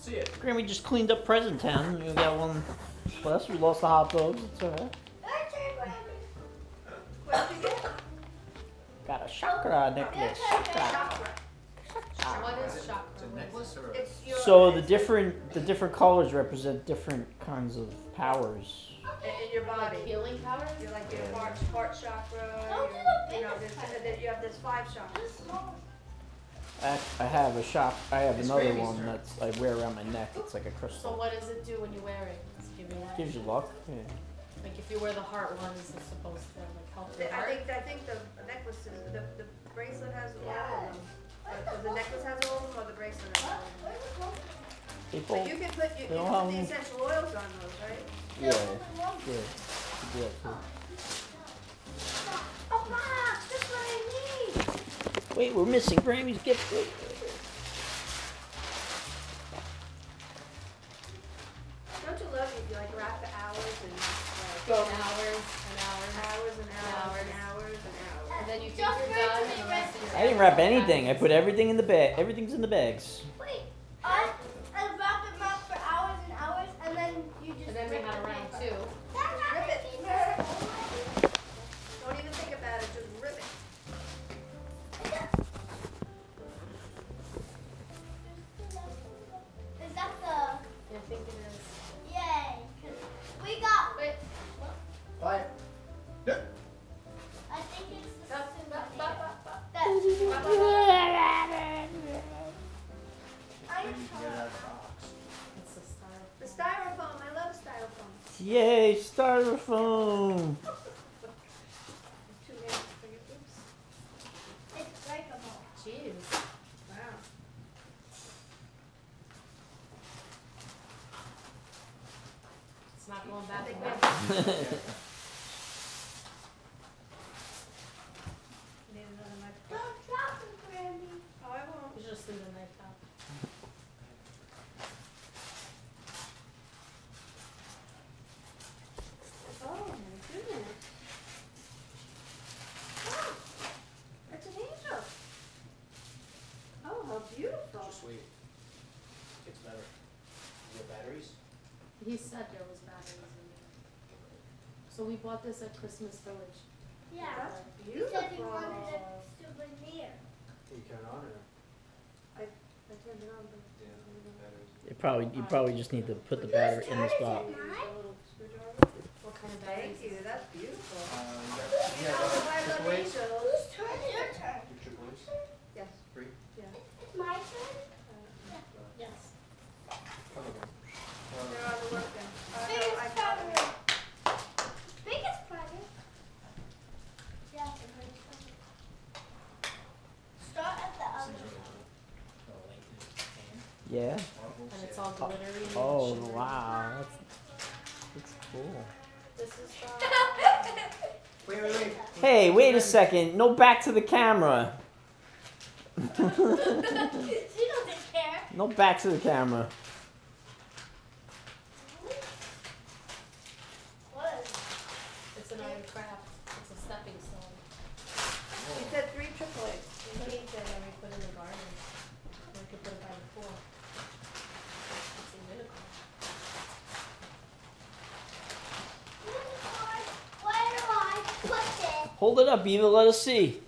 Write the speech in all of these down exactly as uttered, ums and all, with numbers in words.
See it. Grammy just cleaned up Present Town. We got one less. We lost the hot dogs. It's alright. What did you get? Got a chakra necklace. Chakra. What is chakra? It's a necklace or a... It's your, So the it's different the different colors represent different kinds of powers. in, in your body. Like healing powers? You're like your heart, heart chakra. Don't your- do the you know, biggest there's, one. there- you have this five chakras. I, I have a shop. I have It's another Grammy's one turn. that's I wear around my neck. It's like a So crystal. what does it do when you wear it? It's giving you Gives you luck. Yeah. like if you wear the heart ones, it's supposed to like help The- your I heart. think I think the necklaces, the, the bracelet has all of them. Uh, The necklace has all of them, or the bracelet has all of them. People. But you can put you, you They don't can put have the them. essential oils on those, right? Yeah. Yeah. You do that too. Papa, that's what I need. Wait, we're missing Grammy's gift. Wait. Don't you love it? You like wrap the hours and like Go hours and hours. hours and hours and Hours. hours and hours. And then you think Just you're for it done to and the be rest of your I didn't wrap anything. I put everything in the bag. Everything's in the bags. Wait, I I wrap them up for hours and hours, and then you just. And then we rip had the around paper. two. Rip it. Don't even think about it. Just rip it. Is that the I think it is. yay? 'Cause we got. Wait. Quiet. I think it's the Stop, symbol stop, here. stop, stop, stop. That. I When you get it out of the box. It's the style. The styrofoam. I love styrofoam. Yay, styrofoam. Two hands for your oops. It's breakable. Jeez. Wow. It's not going back in Think there. that- Need another knife. Don't drop them, Grammy. Oh, I won't. You should just leave the knife out. Oh my goodness. Oh, that's an angel. Oh, how beautiful. Just wait. Gets better. You have batteries? He said there was batteries in there. So we bought this at Christmas Village. Yeah. That's You beautiful. said you wanted a souvenir. You turn it on or? I turned it on, but. Yeah, batteries. You probably you probably just need to put the battery in the spot. Use a little screwdriver. What kind of batteries? Thank you, that's beautiful. Uh, you got, you got, Oh, uh, I love triple A's? angels. Whose turn? It's your turn. Your triple A's? Yes. Three? It's my turn. Yes. Come again. They're on the work then. Uh, no, Biggest I got present. it. Biggest present. Yeah, the biggest present. Start at the other side. Yeah. And it's all glittery. and Oh shimmery. wow, that's that's cool. This is uh, Wait, wait, wait. Hey, wait a second. No, back to the camera. She doesn't care. No, back to the camera. What is it? it's an iron craft. It's a stepping stone. You said three triple A's. We painted and we put in the garden. We could put it by the pool. It's a unicorn. Where do I put it? Hold it up, Eva. Let us see.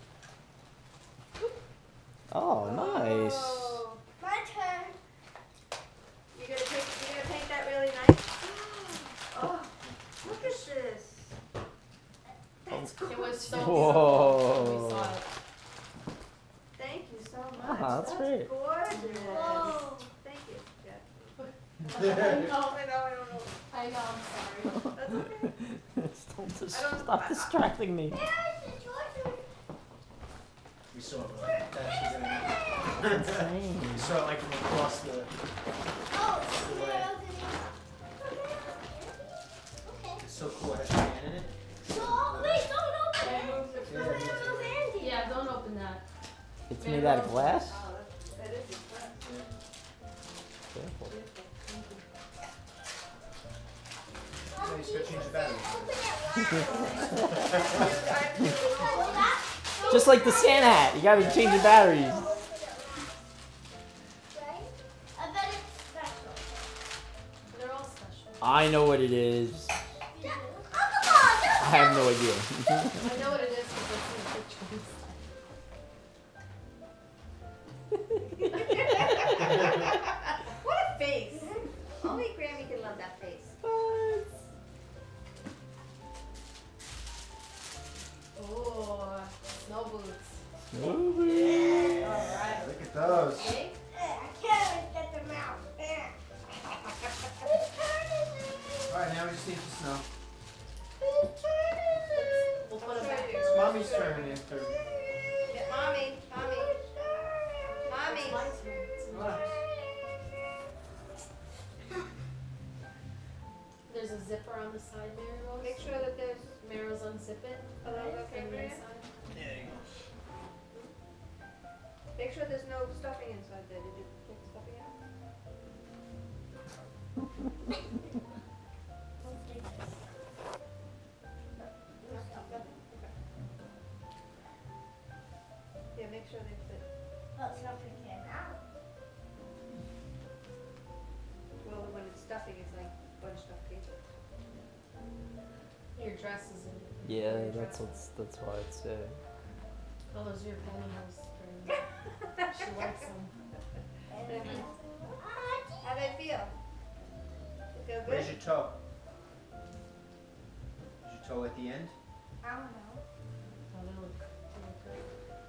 Oh, nice. Oh, My turn. you're gonna take, you're gonna paint that really nice? Oh, look at this. That's gorgeous. It was so Whoa. beautiful when we saw it. Thank you so much. Ah, that's great. Gorgeous. Whoa. Thank you. Yeah. I know, I know, I don't know. I know, I'm sorry. That's okay. Don't dis- I don't- stop distracting me. There's the Georgia. We saw it like that. She's gonna- Insane. We saw it like from across the. Oh, there's Okay. It's so cool. I scanned it. So, oh, wait, don't open Yeah, it. move There's a little Andy. Yeah, don't open that. It's made out of glass. Oh, that's, that is impressive. Careful. Yeah, you just gotta change the battery. Well, that- Just like the Santa hat, you gotta change the batteries. Right? I bet it's special. I know what it is. Oh, come on, I have no idea. I know what it is because I've seen pictures. What a face! Only Grammy can love that face. Oh, snow boots. Movie. Alright. Look at those. Okay. I can't even get them out. Whose turn is it? Alright, now we just need the snow. Whose turn is it? We'll put them back. It's mommy's turn after. Get mommy, mommy, mommy. It's my turn. It's my Relax. turn. There's a zipper on the side, Mary Rose. Make sure that there's Mary Rose, unzip it. a little okay From for the you. inside. There you Make sure there's no stuffing inside there. Did you take the stuffing out? No stuffing. Okay. Yeah, make sure they fit. Well, something came out. Well, when it's stuffing, it's like bunched up paper. Your dress is in. Yeah, that's what's that's why it's uh Oh, those are your pantyhose. She likes them. How they feel? They feel Where's good? your toe? Is your toe at the end? I don't know. Oh, they look, they look good.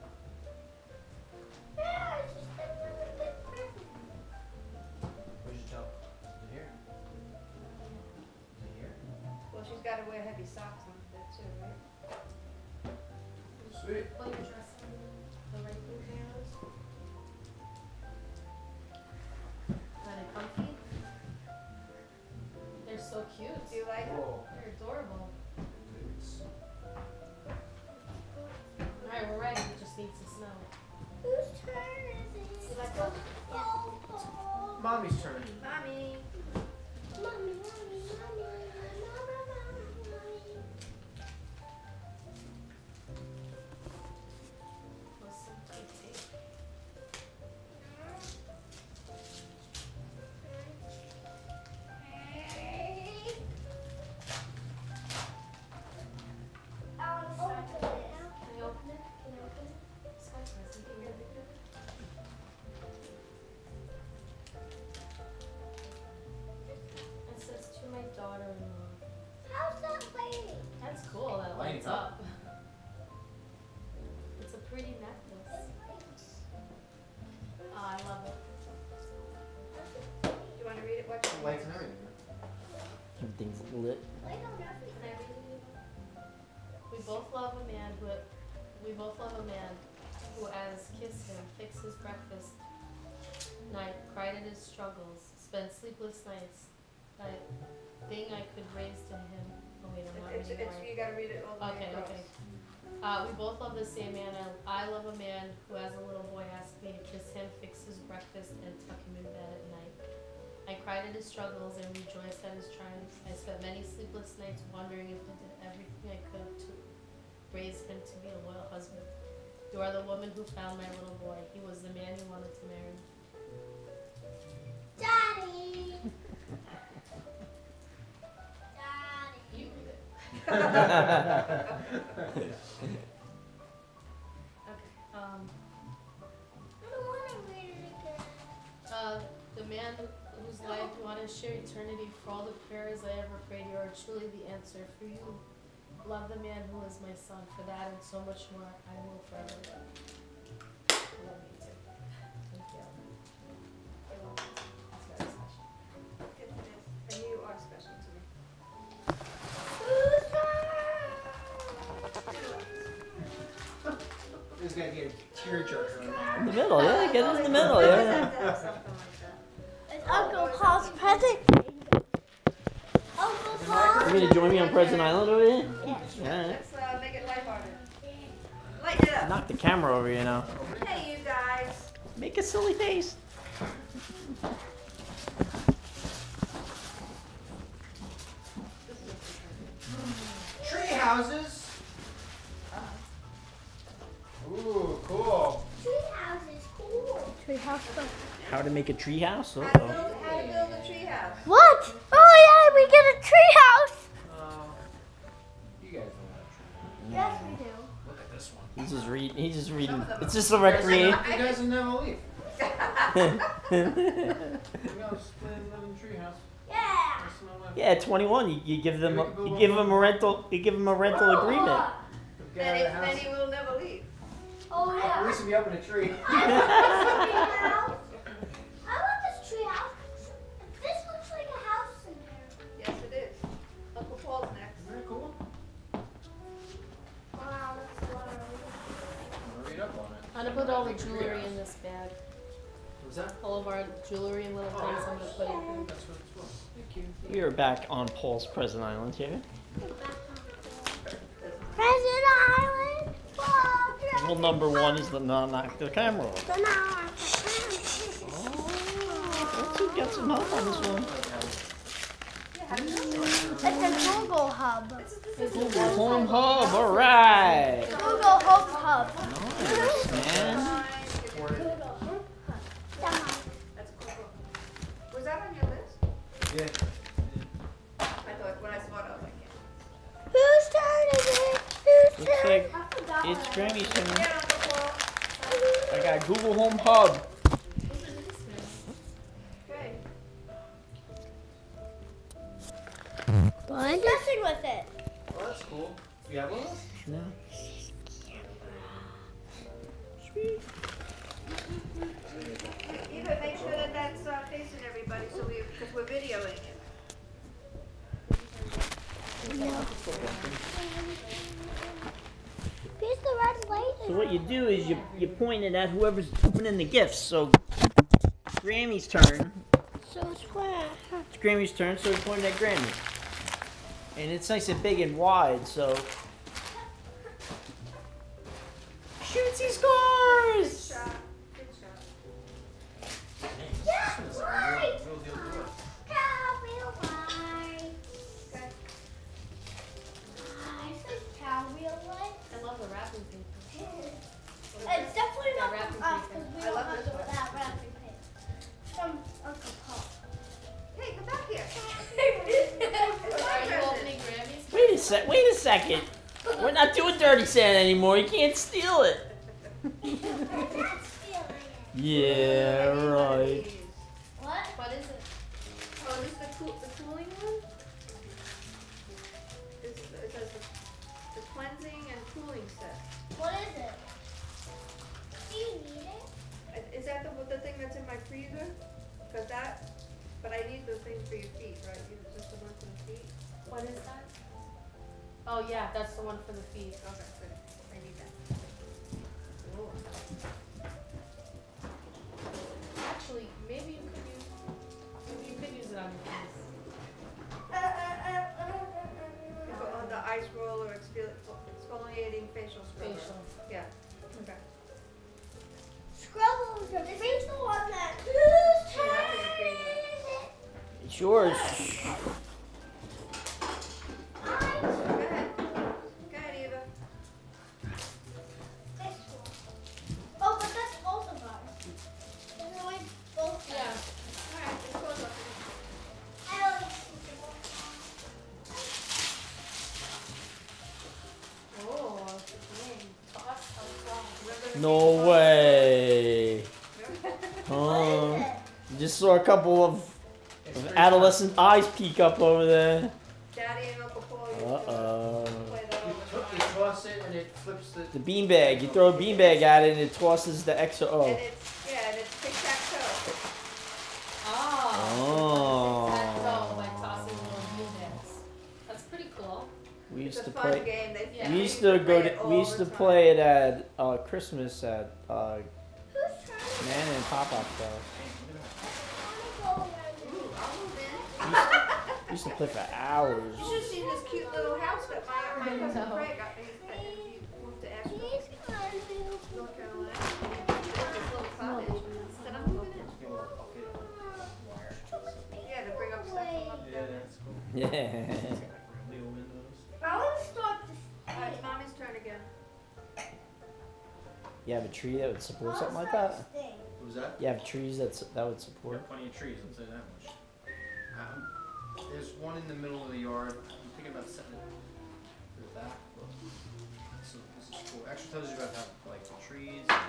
Yeah, it's just a little bit pretty. Where's your toe? Is it here? Is it here? Well, she's got to wear heavy socks on it too, right? Sweet. Put your dress on the right blue pantyhose. Are they comfy? They're so cute. Do you like them? Whoa. They're adorable. Boots. Alright, we're ready. We just need some snow. Whose turn is it? You like those? Oh, oh. Mommy's turn. Mommy. Mommy, mommy, mommy, mommy, mommy. With some tape tape. I'll open it. Can I open it? Can I open it? Sky present. Can you open it? It says to my daughter-in-law. How's that lady? That's cool. That Lighting lights up. up. It's a pretty necklace. Oh, I love it. Do you want to read it? What? The lights and everything. everything's lit. Wait on Can I read it? We both love a man who we both love a man who, as kiss him, fix his breakfast night, cried at his struggles, spent sleepless nights. That thing I could raise to him. Oh wait, I'm not It's, reading it's, right. you got to read it all the way Okay, across. okay. Uh, we both love the same man. I, I love a man who, as a little boy, asked me to kiss him, fix his breakfast, and tuck him in bed at night. I cried at his struggles and rejoiced at his triumphs. I spent many sleepless nights wondering if I did everything I could to raise him to be a loyal husband. You are the woman who found my little boy. He was the man you wanted to marry. Daddy. Daddy. You read it. Okay. Um, I don't want to read it again. uh, the man whose life you want to share eternity, for all the prayers I ever prayed, you are truly the answer. For you, love the man who is my son. For that and so much more, I will forever love. I love you too. Thank you. You're welcome. It's very special. It is. And you are special to me. Whose turn? This guy get a tearjerker. In the middle, yeah, get it in the middle, Always yeah. have to have something like that. It's Uncle Paul's present. Uncle Paul. You gonna join me on Present Island over here? Yes. Alright. Let's uh, make it lighthearted. Lighten it up. Knock the camera over, you know. Hey, you guys. Make a silly face. Tree houses. Ooh, cool. Treehouse is cool. Treehouse. How to make a tree house? How to Uh-oh. build, how to build a tree house. What? Oh yeah, we them. It's just a You guys recreation. never- You guys will never leave. Maybe I'll just play and live in the treehouse. Yeah. Rest of my life. Yeah, twenty-one. You, you give them Yeah, a, we can you go give on. them a rental you give them a rental agreement. Get Then out he, of the house. then he will never leave. Oh At yeah. least if you up in a tree. I want this tree house. This looks like a house in there. Yes, it is. Uncle Paul's next. Very cool. Wow, that's a lot of I'm gonna read up on it. I'm gonna put all the jewelry in this bag. What's that? All of our jewelry and little things I'm gonna put in here. That's what it's for. Thank you. We are back on Paul's Present Island here. Present Island. Rule number one is the not knock the camera off. It's Oh, let's get some help on this one. a Google Hub. Google Home Hub, alright. Google Home Hub. Nice, man. That's cool. Was that on your list? Yeah. I thought when I saw it, I was like, yeah. Whose turn is it? Whose Looks turn? like I forgot. it's Grammy's turn. Yeah, Uncle Paul. I got Google Home Hub. Okay. I'm messing with it. Oh, that's cool. You have one of those? No. Eva, make sure that that's uh, facing everybody, so we, because we're videoing it. Here's the red light. So what you do is you you point it at whoever's opening the gifts. So Grammy's turn. So square. It's Grammy's turn, so it's pointing at Grammy. And it's nice and big and wide, so shoots, he Good scores! shot. Good shot. Yeah, This is a right. real, real deal door. Cowwheel light. Okay. I said cowwheel light. I love the wrapping paper. It's definitely Yeah, not wrapping from us paper. because we I don't love have this to one. that wrapping paper. From Uncle Paul. Hey, come back here. Are you opening Grammy's? Wait a sec. Wait a second. We're not doing Dirty Santa anymore. You can't steal it. We're not stealing it. Yeah, I need one of right. these. What? What is it? Oh, this is the cool, the cooling one? This, it says the, the cleansing and cooling set. What is it? Do you need it? Is- Is that the, the thing that's in my freezer? Cause that, but I need the thing for your feet, right? You just the one for the feet? What is that? Oh yeah, that's the one for the feet. Okay, good. I need that. Ooh. Actually, maybe you could use you could use it on your face. You put on the ice roll or exfoli- exfoliating facial scrubber. Facial. Yeah, okay. Scrubble. This is the one that. Whose turn Yeah, is it? It's yours. Go ahead. Go ahead, Eva. This one. Oh, but that's both of ours. There's only both. Yeah. Alright, let's close up. I only see Oh, dang. Toss, toss, toss. No way. the Oh, one. just saw a couple of, It's of pretty adolescent eyes peek up over there. Daddy and Uncle Paul used Uh to oh. play that fun. all You, the t- you time. toss it and it flips the. The beanbag. You throw a beanbag at it and it tosses the X O. And Oh. it's, yeah, and it's tic-tac-toe. Oh. Oh. Tic-tac-toe by tossing little beanbags. That's pretty cool. We It's used a to fun play. game. They, Yeah. We they used to go play to. it We all used the to time. play it at uh, Christmas at uh, Whose turn is it? Nana and Pop Pop's house. I wanna go around. Ooh, I'll move in. We used to play for hours. You should see this cute little house that my, my cousin No. Craig got. He's, he moved to Asheville, He's gonna do. North Carolina. He built this little cottage. Said, I'm moving in. Yeah, to bring up stuff from up Yeah, there. that's cool. Yeah. It's got like real windows. I want to start this. Alright, it's mommy's turn again. You have a tree that would support I'll something like start that? this thing. What was that? You have trees that s- that would We support. have plenty of trees, I'll tell you that much. Um, there's one in the middle of the yard. I'm thinking about setting it to the back. But This is, this is cool. Actually tells you about how, like, the trees. How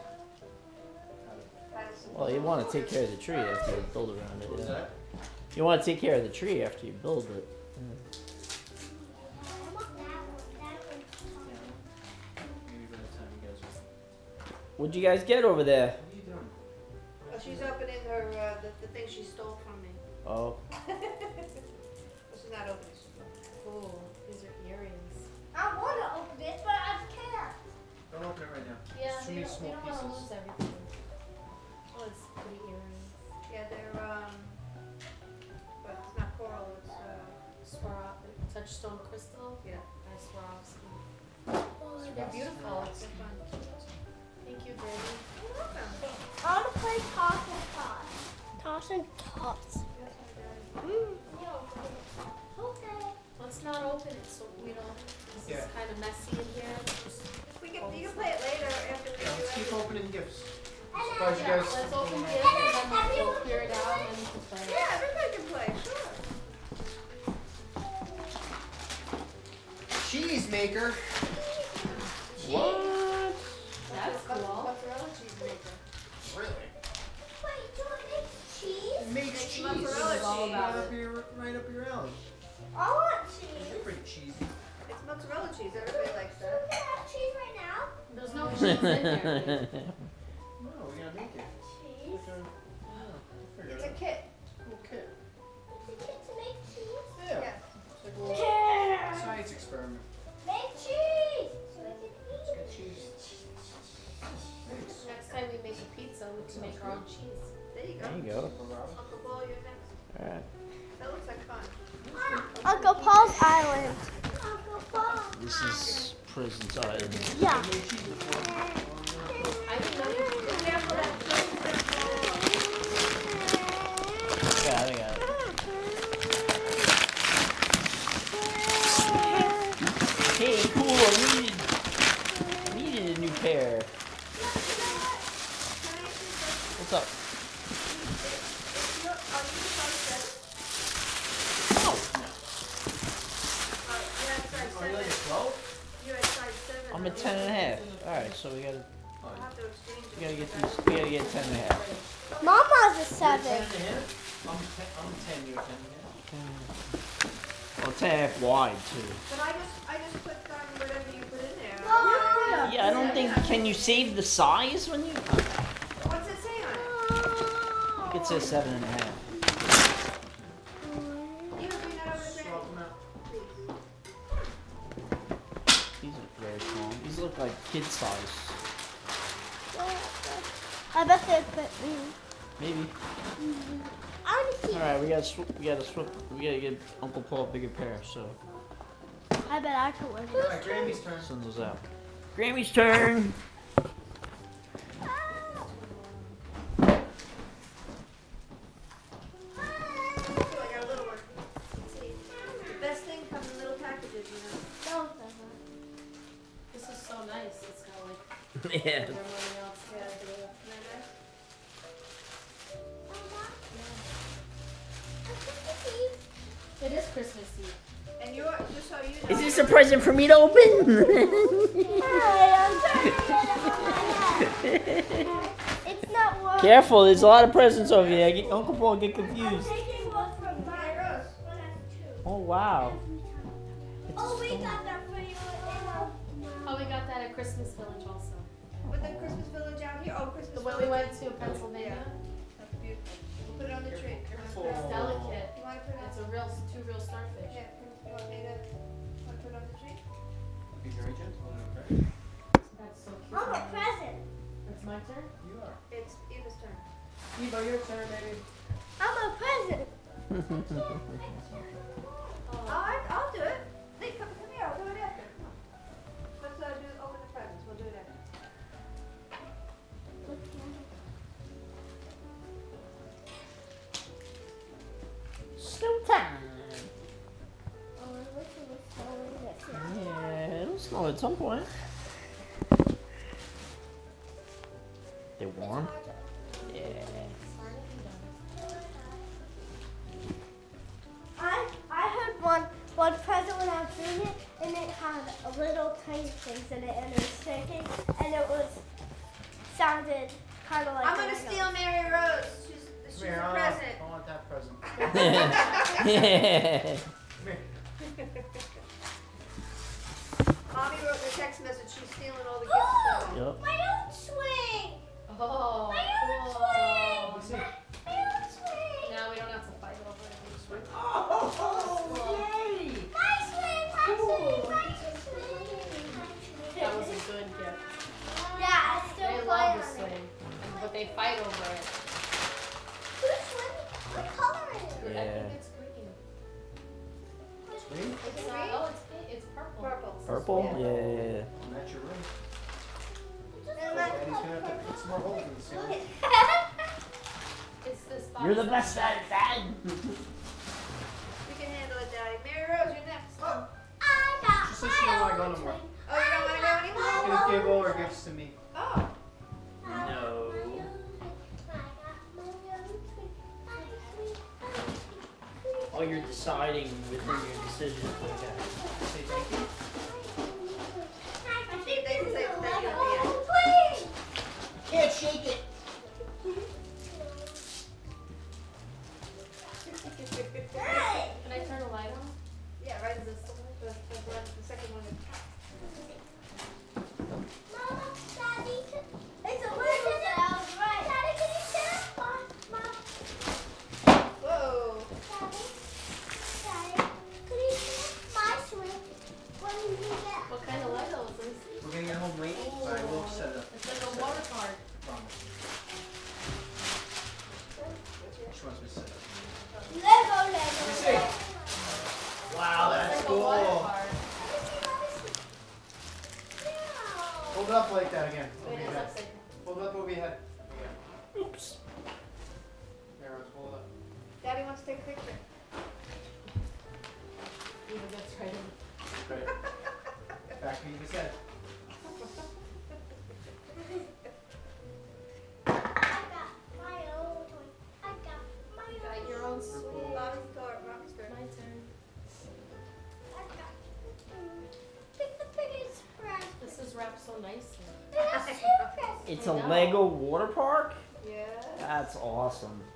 to, Well, you want to take care of the tree after you build around it. what is yeah. that? You want to take care of the tree after you build it. I want that one. That one's Maybe by the time you guys are. What'd you guys get over there? What are you doing? Oh, she's opening her, uh, the, the thing she stole from me. Oh, This is not opening. Ooh, these are earrings. I want to open it, but I can't. Don't open it right now. Yeah, It's too we many don't, we small don't want to pieces. lose everything. Oh, it's pretty earrings. Yeah, they're, um, but it's not coral, it's, uh, Swaro- touchstone crystal yeah. by Swarovski. Oh, They're beautiful. They're fun. Thank you, Granny. You're welcome. I want to play toss and toss. Toss and toss. Yes, my daddy. Mm. Okay. Let's not open it so we don't. This Yeah. is kind of messy in here. Just We can, you can play it later after we do Yeah, let's keep everything. opening gifts. And Surprise you yeah, guys. let's open Yeah. it and then we'll clear it out and we can play. Yeah, everybody can play, sure. Cheese maker. what? That's cool. Mozzarella cheese maker. Really? Wait, do it make cheese? It makes Makes cheese. mozzarella It's cheese. Right up your, right up your alley. I want They're cheese. pretty cheesy. It's mozzarella cheese, everybody likes So that. can I have cheese right now? There's no cheese in there. No, we gotta make it. Cheese. Like a, yeah, we'll figure It's it a out. kit. Little kit. It's a kit to make cheese. Yeah. Yes. It's like a little Yeah. science experiment. Make cheese. So I can Let's eat get cheese. Thanks. Next time we make a pizza, we can make our own cheese. There you go. There you go. Uncle Rob. Uncle Paul, you're next. All right. That looks like fun. Uncle Paul's Island. Uncle Paul. This is Prison's Island. Yeah. I've made cheese before. I didn't know you could Be careful that Yeah, I got it. Hey, cool. We needed, needed a new pair. What's up? Are you like a twelve? I'm a ten and a half. All right, so we gotta, Oh, we gotta get these. We gotta get ten and a half. Mama's a you're seven. ten and a half? I'm ten, I'm ten, you're ten and a half. Well, ten and a half wide too. But I just, I just put on whatever you put in there. Mom. Yeah, I don't think. Can you save the size when you? What's it say on it? It says seven and a half. You can bring that over to Swap Granny, them out. please. These are very small. These look like kid size. I bet they fit me. Maybe. I want to see. All right, we gotta sw- we gotta swap. We gotta get Uncle Paul a bigger pair. So I bet I could win. All right, Grammy's turn. send those out. Grammy's turn. I feel like our little one. See, the best thing comes in little packages, you know. No, This is so nice. It's got like Yeah. everyone else. Yeah, isn't that nice? It is Christmas Eve. And you're, just so you know. Is this a present for me to open? It's not working. Careful, there's a lot of presents over here. I get, Uncle Paul get confused. Taking one from my There it goes. one has two. Oh wow. It's Oh, we so- got that for you. Oh, we got that at Christmas Village also. With the Christmas village out here. Oh, Christmas The one village. we went to Pennsylvania. That's beautiful. We'll put it on the tree. Careful. It's delicate. You want to put it on? It's a real, two real starfish. Yeah, you want me to, want to put it on the tree? Be very gentle, okay? That's so cute. I'm a present. It's my turn? You are. It's Eva's turn. Eva, your turn, baby. I'm a present. Oh, I, I'll do it. Nick, come, come here. I'll do it after. Come on. Let's uh, do open the presents. We'll do it after. Snow time. Oh, I wish it was snowing this year. Yeah, it'll snow at some point. They're warm. Yeah. I I heard one one present when I was doing it, and it had a little tiny things in it, and it was shaking, and it was sounded kind of like. I'm the gonna Legos. steal Mary Rose. She's, she's Come here, a I, present. I want that present. Come here. Mommy wrote in a text message she's stealing all the gifts. from me. Yup. My own swing. Oh, My own cool. swing. My own swing. Now we don't have to fight over it. Oh, Cool. yay! My swing. My swing. My swing. That was a good gift. Yeah, I still They play love on the it. swing, but they fight over it. Who's swing? What color is it? I Yeah. think it's green. Green? Is it It's not, green? oh, it's pink. It's purple. Purple. Purple? Yeah. Yeah, yeah, yeah. Well, that's your room. It And doesn't that- Daddy's look gonna have to like put some more holes in the ceiling. It's this box. You're the best at it, Dad. You can handle it, Daddy. Mary Rose, you're next. Oh, I got She said my she don't wanna own go no more. swing. Oh, you don't want to go anymore? she's gonna give all her gifts to me. Oh. I got No. my own swing. I got my own swing. My swing. My swing. Oh, you're deciding within your decision. Okay. Say thank you. I think they can say this is thank you a at the end. Lego swing. Can't shake it. Hey. Can I turn the light on? Yeah, right. Is this the one? The, the, one- the second one. Mama, Daddy, can- it's a Lego sound, right? Daddy, can you sit up? Mom, Mom, Whoa. Daddy, Daddy, can you sit up my swing when you get? What kind of Legos is this? We're gonna get home late, but I will set it up. It's like a water park. Promise. She wants me to set it up. Lego, Lego, me see. Lego. Wow, It's that's like a water cool. park. Hold it up like that again. Wait, Over your it's head. upside down. Hold it up over your head. Oops. There, Rose, hold it up. Daddy wants to take a picture. Even gets right in. Great. Back to what you just said. I got my own toy. I got my You got own. your own swing. Mommy's door. Mommy's door. My turn. I got. mm, Pick the biggest present. This is wrapped so nicely. There's two presents. It's I a know. Lego water park? Yeah. That's awesome.